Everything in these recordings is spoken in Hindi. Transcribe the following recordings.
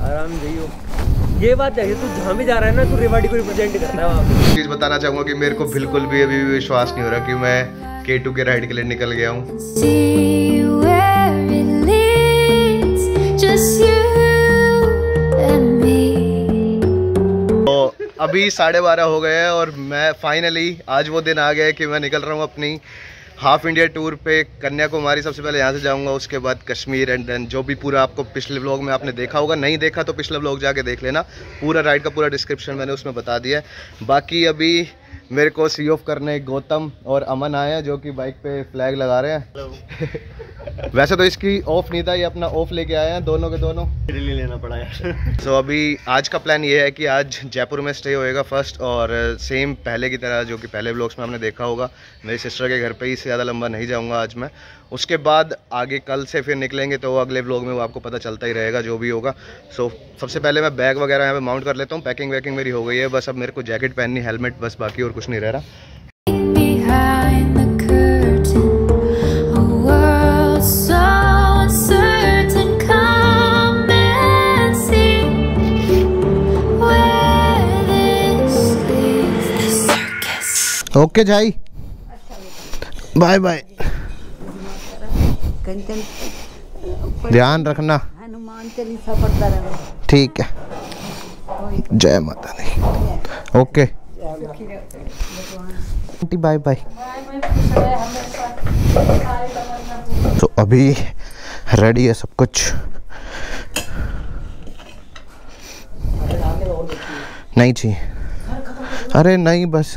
आराम जाइयो। ये बात है, तू जहाँ भी जा रहा है ना, तू रेवाड़ी को रिप्रेजेंट करता है वहाँ पे। चीज़ बताना चाहूँगा कि मेरे को बिल्कुल भी अभी विश्वास नहीं हो रहा कि मैं K2 के राइड के लिए निकल गया हूँ। तो अभी 12:30 हो गए हैं और मैं फाइनली आज वो दिन आ गया है कि मैं निकल रहा हूँ अपनी हाफ इंडिया टूर पे। कन्याकुमारी सबसे पहले यहाँ से जाऊँगा, उसके बाद कश्मीर एंड देन जो भी पूरा आपको पिछले व्लॉग में आपने देखा होगा, नहीं देखा तो पिछले व्लॉग जाके देख लेना। पूरा राइड का पूरा डिस्क्रिप्शन मैंने उसमें बता दिया है। बाकी अभी मेरे को सी ऑफ करने गौतम और अमन आए हैं जो कि बाइक पे फ्लैग लगा रहे हैं। वैसे तो इसकी ऑफ नहीं था, ये अपना ऑफ लेके आए हैं दोनों के दोनों, ले लेना पड़ा यार। तो अभी आज का प्लान ये है कि आज जयपुर में स्टे होएगा फर्स्ट, और सेम पहले की तरह जो कि पहले व्लॉग्स में हमने देखा होगा, मेरी सिस्टर के घर पे ही, से ज़्यादा लंबा नहीं जाऊंगा आज मैं। उसके बाद आगे कल से फिर निकलेंगे तो अगले व्लॉग में वो आपको पता चलता ही रहेगा जो भी होगा। सो सबसे पहले मैं बैग वगैरह यहाँ पे माउंट कर लेता हूँ। पैकिंग वैकिंग मेरी हो गई है, बस अब मेरे को जैकेट पहननी, हेलमेट, बस बाकी और कुछ नहीं रह रहा। ओके जाई, बाय बाय, ध्यान रखना, हनुमान चालीसा पढ़ता रहना। ठीक है, जय माता दी। Okay bye bye. तो अभी रेडी है सब कुछ। नहीं चाहिए, अरे नहीं बस।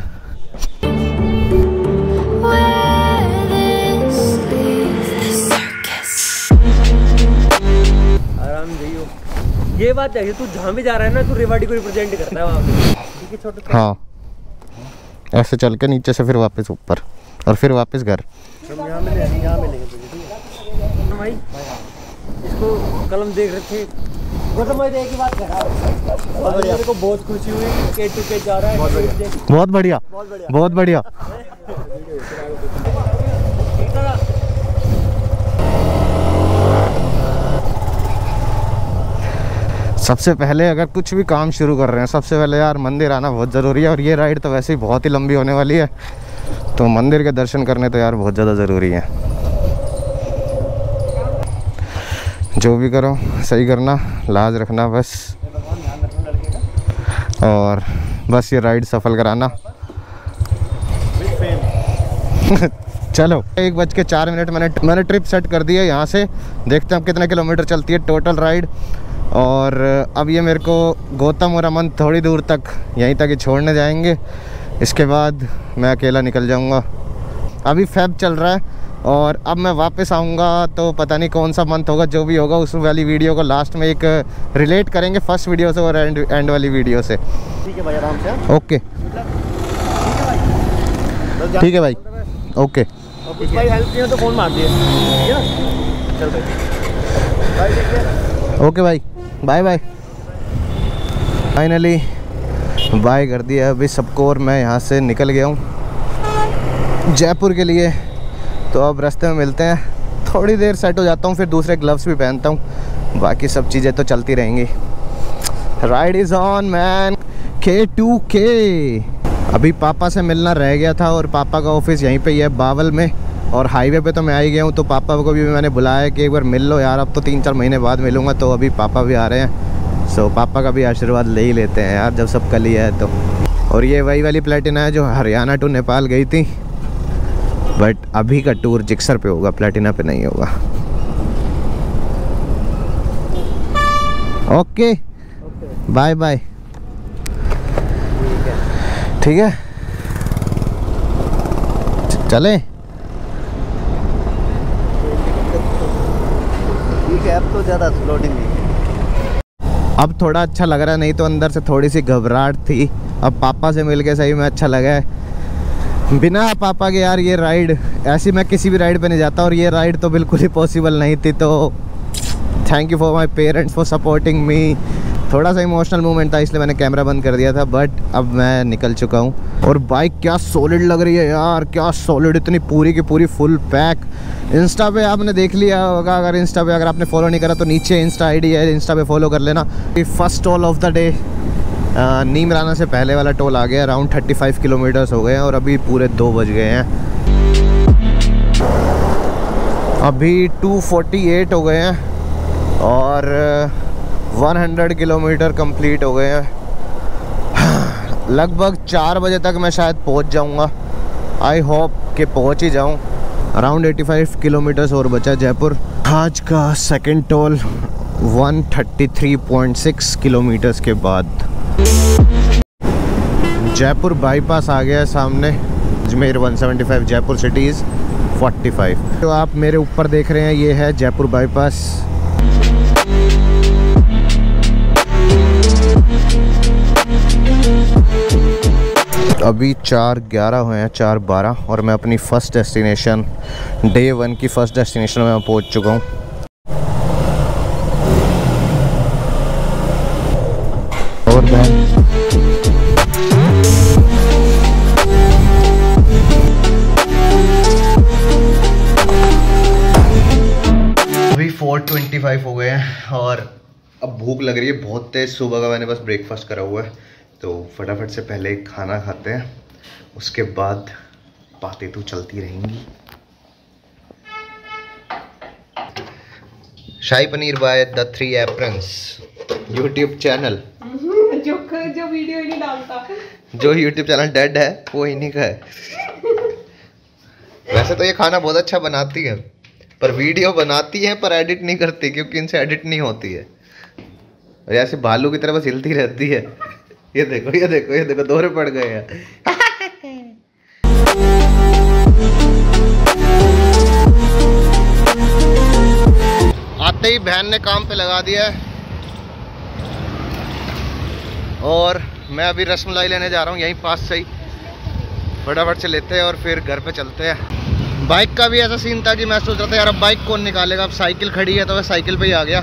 ये बात है, तू जहाँ भी जा रहा है ना, तू रेवाड़ी को रिप्रेजेंट करता है वहाँ पे। छोटे हाँ, ऐसे चल के नीचे से फिर वापस ऊपर और फिर वापस घर। यहाँ मिलेंगे तुझे भाई। इसको कलम देख रहे थे, गौतम भाई एक ही बात कर रहा है, मेरे को बहुत खुशी हुई K2 के जा रहा है। बहुत बढ़िया, बहुत बढ़िया। सबसे पहले अगर कुछ भी काम शुरू कर रहे हैं, सबसे पहले यार मंदिर आना बहुत ज़रूरी है। और ये राइड तो वैसे ही बहुत ही लंबी होने वाली है, तो मंदिर के दर्शन करने तो यार बहुत ज़्यादा ज़रूरी है। जो भी करो सही करना, लाज रखना बस, और बस ये राइड सफल कराना। चलो 1:04 मैंने ट्रिप सेट कर दी है। यहाँ से देखते हैं कितने किलोमीटर चलती है टोटल राइड। और अब ये मेरे को गौतम और अमन थोड़ी दूर तक यहीं तक ही छोड़ने जाएंगे, इसके बाद मैं अकेला निकल जाऊंगा। अभी फेब चल रहा है और अब मैं वापस आऊंगा तो पता नहीं कौन सा मंथ होगा, जो भी होगा उस वाली वीडियो को लास्ट में एक रिलेट करेंगे फर्स्ट वीडियो से और एंड वाली वीडियो से। ठीक है भाई, आराम से। ओके ठीक है भाई, ओके। कुछ भाई हेल्प नहीं हो तो फोन मार दिए, चल भाई। ओके भाई, बाय बाय। फाइनली बाय कर दिया अभी सबको, और मैं यहाँ से निकल गया हूँ जयपुर के लिए। तो अब रास्ते में मिलते हैं, थोड़ी देर सेट हो जाता हूँ, फिर दूसरे ग्लव्स भी पहनता हूँ, बाकी सब चीज़ें तो चलती रहेंगी। Ride is on man, K2K। अभी पापा से मिलना रह गया था, और पापा का ऑफिस यहीं पे ही है बावल में, और हाईवे पे तो मैं आ ही गया हूँ। तो पापा को भी मैंने बुलाया कि एक बार मिल लो यार, अब तो 3-4 महीने बाद मिलूँगा। तो अभी पापा भी आ रहे हैं, सो पापा का भी आशीर्वाद ले ही लेते हैं यार, जब सब कल ही है तो। और ये वही वाली प्लेटिना है जो हरियाणा टू नेपाल गई थी, बट अभी का टूर जिक्सर पे होगा, प्लेटिना पे नहीं होगा। ओके बाय बाय, ठीक है चले। अब तो ज़्यादा लोडिंग नहीं। अब थोड़ा अच्छा लग रहा है, नहीं तो अंदर से थोड़ी सी घबराहट थी। अब पापा से मिलके सही में अच्छा लगा है। बिना पापा के यार ये राइड, ऐसी मैं किसी भी राइड पे नहीं जाता, और ये राइड तो बिल्कुल ही पॉसिबल नहीं थी। तो thank you for my parents for supporting me, थोड़ा सा इमोशनल मोमेंट था इसलिए मैंने कैमरा बंद कर दिया था, बट अब मैं निकल चुका हूँ। और बाइक क्या सॉलिड लग रही है यार, क्या सॉलिड, इतनी पूरी की पूरी फुल पैक। इंस्टा पे आपने देख लिया होगा, अगर इंस्टा पे अगर आपने फॉलो नहीं करा तो नीचे इंस्टा आईडी है, इंस्टा पे फॉलो कर लेना। First toll of the day Neemrana से पहले वाला टोल आ गया। अराउंड 35 किलोमीटर्स हो गए हैं और अभी पूरे 2 बज गए हैं। अभी 2:48 हो गए हैं और 100 किलोमीटर कंप्लीट हो गए हैं। लगभग 4 बजे तक मैं शायद पहुंच जाऊंगा। आई होप कि पहुंच ही जाऊं। अराउंड 85 किलोमीटर्स और बचा जयपुर। आज का सेकंड टोल 133.6 किलोमीटर्स के बाद। जयपुर बाईपास आ गया है सामने। अजमेर 175, जयपुर सिटीज़ 45। तो आप मेरे ऊपर देख रहे हैं, ये है जयपुर बाईपास। अभी 4:11 हुए हैं, 4:12, और मैं अपनी फ़र्स्ट डेस्टिनेशन, डे 1 की फ़र्स्ट डेस्टिनेशन में पहुंच चुका हूं। और अभी 4:25 हो गए हैं और अब भूख लग रही है बहुत तेज़। सुबह का मैंने बस ब्रेकफास्ट करा हुआ है, तो फटाफट से पहले खाना खाते हैं, उसके बाद बातें तो चलती रहेंगी। Shahi paneer by the 3 aprons YouTube channel. जो वीडियो ही नहीं डालता, जो यूट्यूब चैनल डेड है वो इन्हीं का है। वैसे तो ये खाना बहुत अच्छा बनाती है, पर वीडियो बनाती है पर एडिट नहीं करती, क्योंकि इनसे एडिट नहीं होती है। और ऐसे भालू की तरह बस हिलती रहती है। ये देखो ये देखो ये देखो, दोहरे पड़ गए हैं। आते ही बहन ने काम पे लगा दिया है और मैं अभी रसमलाई लेने जा रहा हूँ, यहीं पास से ही। फटाफट से लेते हैं और फिर घर पे चलते हैं। बाइक का भी ऐसा सीन था कि मैं सोच रहा था यार अब बाइक कौन निकालेगा, अब साइकिल खड़ी है तो मैं साइकिल पे ही आ गया।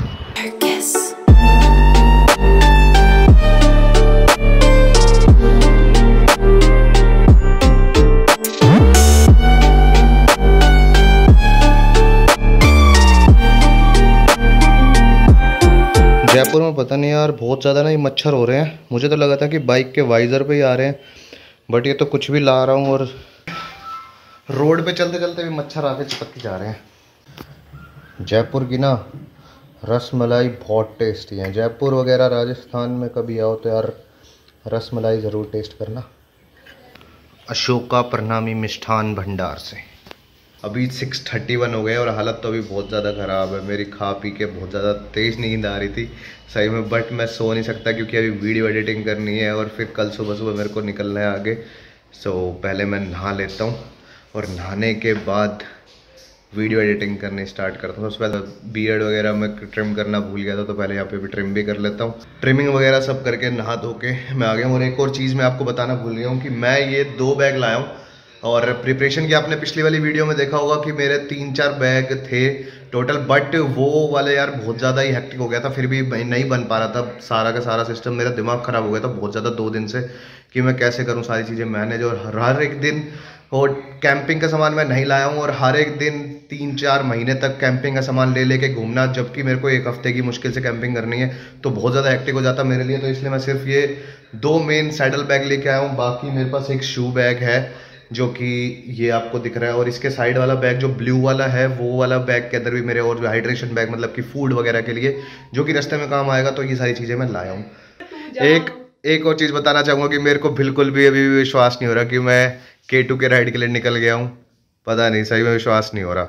जयपुर में पता नहीं यार बहुत ज़्यादा ना ये मच्छर हो रहे हैं। मुझे तो लगा था कि बाइक के वाइज़र पे ही आ रहे हैं, बट ये तो कुछ भी ला रहा हूँ और रोड पे चलते चलते भी मच्छर आके चिपक के जा रहे हैं। जयपुर की ना रसमलाई बहुत टेस्टी है। जयपुर वगैरह राजस्थान में कभी आओ तो यार रसमलाई ज़रूर टेस्ट करना। अशोका प्रणामी मिष्ठान भंडार से। अभी 6:31 हो गए और हालत तो अभी बहुत ज़्यादा ख़राब है मेरी। खा पी के बहुत ज़्यादा तेज़ नींद आ रही थी सही में, बट मैं सो नहीं सकता क्योंकि अभी वीडियो एडिटिंग करनी है और फिर कल सुबह सुबह मेरे को निकलना है आगे। सो पहले मैं नहा लेता हूँ और नहाने के बाद वीडियो एडिटिंग करनी स्टार्ट करता हूँ। सबसे पहले बियर्ड वगैरह मैं ट्रिम करना भूल गया था, तो पहले यहाँ पे भी ट्रिम भी कर लेता हूँ। ट्रिमिंग वगैरह सब करके नहा धो के मैं आ गया हूँ। और एक और चीज़ मैं आपको बताना भूल गया हूँ कि मैं ये 2 बैग लाया हूँ। और प्रिपरेशन की आपने पिछली वाली वीडियो में देखा होगा कि मेरे 3-4 बैग थे टोटल, बट वो वाले यार बहुत ज़्यादा ही हेक्टिक हो गया था, फिर भी नहीं बन पा रहा था सारा का सारा सिस्टम। मेरा दिमाग ख़राब हो गया था बहुत ज़्यादा 2 दिन से कि मैं कैसे करूँ सारी चीज़ें मैनेज। और हर एक दिन और कैंपिंग का सामान मैं नहीं लाया हूँ और हर एक दिन 3-4 महीने तक कैंपिंग का सामान ले लेके घूमना, जबकि मेरे को 1 हफ्ते की मुश्किल से कैंपिंग करनी है, तो बहुत ज़्यादा हेक्टिक हो जाता मेरे लिए। तो इसलिए मैं सिर्फ ये 2 मेन सैडल बैग लेके आया हूँ। बाकी मेरे पास एक शू बैग है जो कि ये आपको दिख रहा है, और इसके साइड वाला बैग जो ब्लू वाला है वो वाला बैग के अंदर भी मेरे और जो हाइड्रेशन बैग मतलब कि फूड वगैरह के लिए जो कि रास्ते में काम आएगा, तो ये सारी चीज़ें मैं लाया हूँ। एक और चीज़ बताना चाहूँगा कि मेरे को बिल्कुल भी अभी भी विश्वास नहीं हो रहा कि मैं K2 के राइड के लिए निकल गया हूँ। पता नहीं, सही में विश्वास नहीं हो रहा।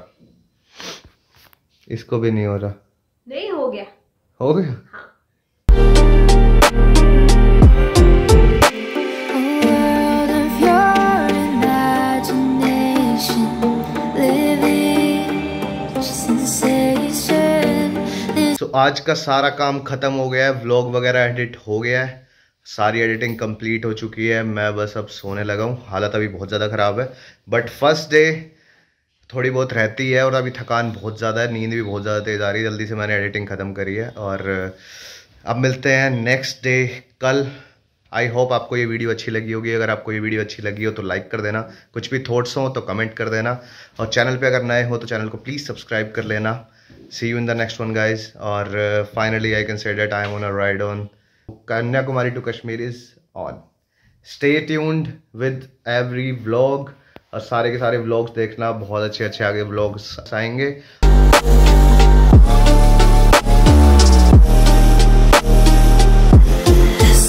इसको भी नहीं हो रहा। नहीं हो गया, हो गया। हाँ। आज का सारा काम ख़त्म हो गया है, व्लॉग वगैरह एडिट हो गया है, सारी एडिटिंग कंप्लीट हो चुकी है। मैं बस अब सोने लगा हूँ। हालत अभी बहुत ज़्यादा ख़राब है, बट फर्स्ट डे थोड़ी बहुत रहती है और अभी थकान बहुत ज़्यादा है, नींद भी बहुत ज़्यादा तेज़ आ रही है। जल्दी से मैंने एडिटिंग ख़त्म करी है और अब मिलते हैं नेक्स्ट डे कल। आई होप आपको ये वीडियो अच्छी लगी होगी। अगर आपको ये वीडियो अच्छी लगी हो तो लाइक कर देना, कुछ भी थॉट्स हो तो कमेंट कर देना, और चैनल पे अगर नए हो तो चैनल को प्लीज़ सब्सक्राइब कर लेना। See you in the next one guys. और finally I can say that I am on a ride on Kanyakumari to Kashmir is on. Stay tuned with every vlog, और सारे के सारे व्लॉग्स देखना, बहुत अच्छे अच्छे आगे व्लॉग्स आएंगे।